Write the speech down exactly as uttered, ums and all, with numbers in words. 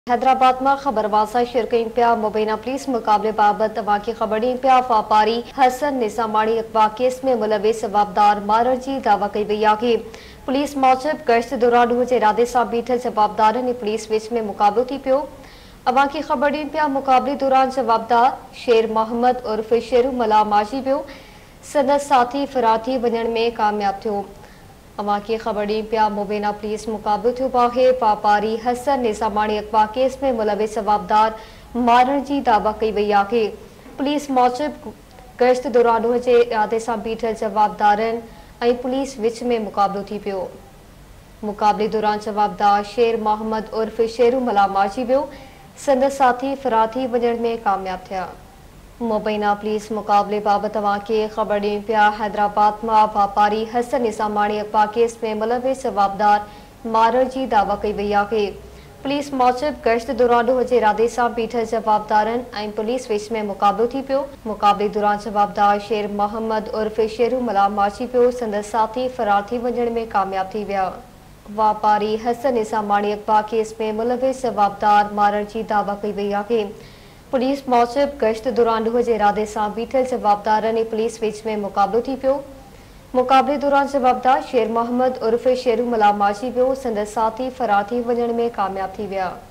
हैदराबाद में खबरवासा शिरकइन पिया मुबैना पुलिस मुकाबले बाबत तवाकी खबरी पिया वापारी हसन निसामाणी अगवा केस में मुलविस जवाबदार मारण की दावा कई वही है। पुलिस मूजिब गश्त दौरान हुए इरादे से बीठल जवाबदार ने पुलिस विच में मुकाबलो थी पियो। अवां की खबरी पिया मुकाबले दौरान जवाबदार शेर मोहम्मद उर्फ शेरू मला माजी पियो संदस साथी फरार थी वञण में कामयाब थियो। अवां की खबरी पिया मुबैना पुलिस मुकाबलो थियो आहे। वापारी हसन निसामाणी अगवा केस में मुलविस जवाबदार मारण की दावा कई वही है। पुलिस मूजिब गश्त दौरान हुए इरादे से बीठल जवाबदारन ऐं पुलिस विच में मुकाबलो थी पियो। मुकाबले दौरान जवाबदार शेर मोहम्मद उर्फ शेरू मला मारी वियो संदस साथी फरार थी वञण में कामयाब थिया। मुबैना पुलिस मुकाबले बाबत तवां खे ख़बर ॾियनि पिया। हैदराबाद मां वापारी हसन निसामाणी अगवा केस में मुलविस जवाबदार मारण की दावा कई वही है। पुलिस मूजिब गश्त दौरान हुए इरादे से बीठल जवाबदारन ऐं पुलिस विच में मुकाबलो थी पियो। मुकाबले दौरान जवाबदार शेर मोहम्मद उर्फ शेरू मला मारी पियो संदस साथी फरार थी वञण में कामयाब थी विया। वापारी हसन निसामाणी अगवा केस में मुलविस जवाबदार मारण की दावा कई वही है। पुलिस मूजिब गश्त दौरान हुए इरादे से बीठल जवाबदार ने पुलिस विच में मुकाबलो थी पियो। मुकाबले दौरान जवाबदार शेर मोहम्मद उर्फ शेरू मला मारी वियो संदस साथी फरार थी वञण में कामयाब थी विया।